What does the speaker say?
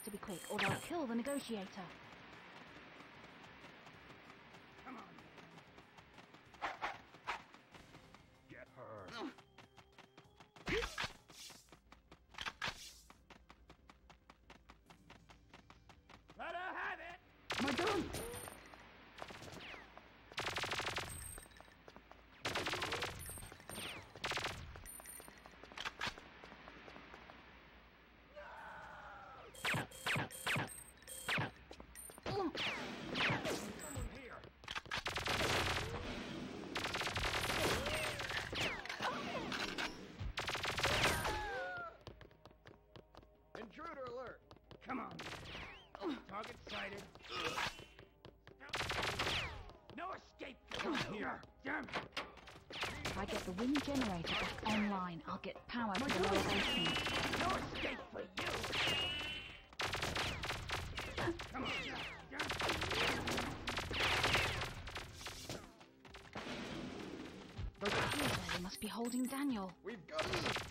to be quick, or they'll kill the negotiator. Come on. Get her. Let her have it! My gun! Someone here. Intruder alert! Come on. Target sighted. No escape from here. Damn it. If I get the wind generator back online, I'll get power to the lower basement. No escape for you. Come on. Those kids, they must be holding Daniel. We've got